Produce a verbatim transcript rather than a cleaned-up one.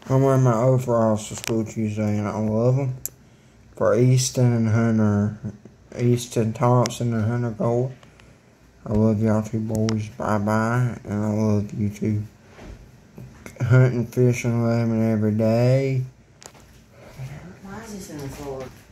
I'm wearing my overalls to school Tuesday, and I love them. For Easton and Hunter, Easton, Thompson, and Hunter Gore. I love y'all two boys. Bye-bye. And I love you too. Hunting, fishing, lemon every day. Why is this in the floor?